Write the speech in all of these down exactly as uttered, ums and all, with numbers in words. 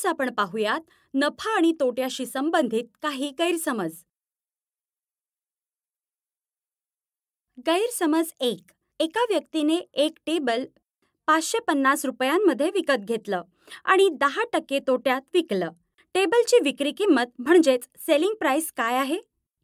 आज आपण पाहूयात नफा आणि तोट्याशी संबंधित काही गैरसमज. गैरसमज एक. एका व्यक्तीने एक टेबल पाचशे पन्नास रुपयांमध्ये विकत घेतलं आणि दहा टक्के तोट्यात विकलं. टेबलची विक्री किंमत म्हणजेच सेलिंग प्राइस काय आहे?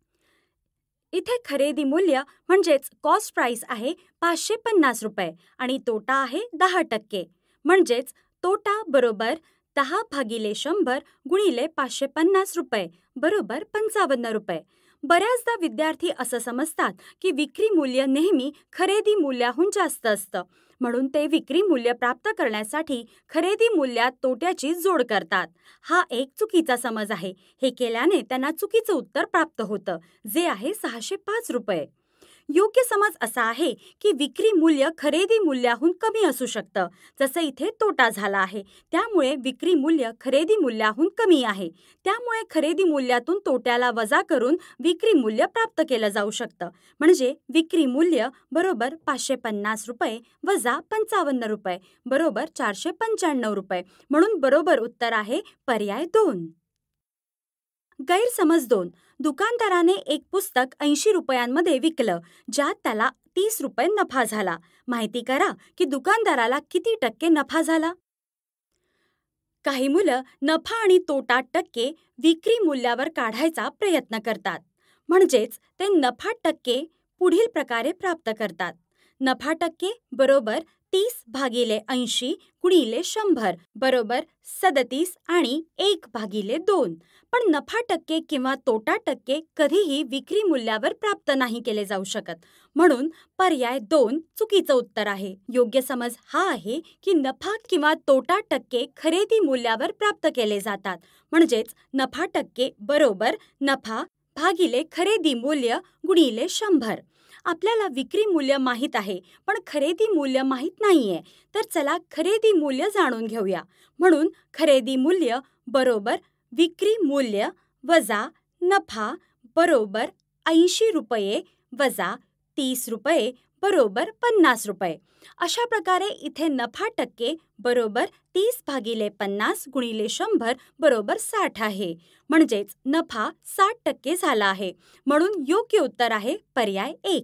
इथे खरेदी मूल्य म्हणजेच कॉस्ट प्राइस आहे पाचशे पन्नास रुपये आणि तोटा आहे दहा टक्के. म्हणजेच तोटा बरोबर दहा भागिले शंभर गुणिले पाचशे पन्नास रुपये बरोबर पंचावन्न रुपये. बऱ्याचदा विद्यार्थी असं समजतात की विक्री मूल्य नेहमी खरेदी मूल्याहून जास्त असतं, म्हणून ते विक्री मूल्य प्राप्त करण्यासाठी खरेदी मूल्यात तोट्याची जोड करतात. हा एक चुकीचा समज आहे. हे केल्याने त्यांना चुकीचं उत्तर प्राप्त होतं, जे आहे सहाशे पाच रुपये. योग्य समज असा आहे की विक्री मूल्य खरेदी मूल्याहून कमी असू शकतं, जसं इथे तोटा झाला आहे. त्यामुळे विक्री मूल्य खरेदी मूल्याहून कमी आहे. त्यामुळे खरेदी मूल्यातून तोट्याला वजा करून विक्री मूल्य प्राप्त केलं जाऊ शकतं. म्हणजे विक्री मूल्य बरोबर पाचशे पन्नास रुपये वजा पंचावन्न रुपये बरोबर चारशे पंच्याण्णव रुपये. म्हणून बरोबर उत्तर आहे पर्याय दोन. गैरसमज दोन. दुकानदाराने एक पुस्तक ऐंशी रुपयांमध्ये विकलं, ज्यात त्याला तीस रुपये नफा झाला. माहिती करा की दुकानदाराला किती टक्के नफा झाला. काही मुलं नफा आणि तोटा टक्के विक्री मूल्यावर काढायचा प्रयत्न करतात. म्हणजेच ते नफा टक्के पुढील प्रकारे प्राप्त करतात. नफा टक्के बरोबर तीस भागिले ऐंशी गुणिले शंभर बरोबर सदतीस आणि एक भागिले दोन. पण नफा टक्के किंवा तोटा टक्के कधीही विक्री मूल्यावर प्राप्त नाही केले जाऊ शकत. म्हणून पर्याय दोन चुकीचं उत्तर आहे. योग्य समज हा आहे की नफा किंवा तोटा टक्के खरेदी मूल्यावर प्राप्त केले जातात. म्हणजेच नफा टक्के बरोबर नफा भागिले खरेदी मूल्य गुणिले शंभर. आपल्याला विक्री मूल्य माहीत आहे, पण खरेदी मूल्य माहीत नाहीये. तर चला खरेदी मूल्य जाणून घेऊया. म्हणून खरेदी मूल्य बरोबर विक्री मूल्य वजा नफा बरोबर ऐंशी रुपये वजा तीस रुपये बरोबर पन्नास रुपये. अशा प्रकारे इथे नफा टक्के बरोबर तीस भागिले पन्नास गुणिले शंभर बरोबर साठ आहे. म्हणजेच नफा साठ टक्के झाला आहे. म्हणून योग्य उत्तर आहे पर्याय एक.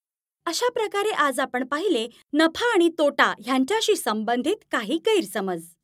अशा प्रकारे आज आपण पाहिले नफा आणि तोटा ह्यांच्याशी संबंधित काही गैरसमज.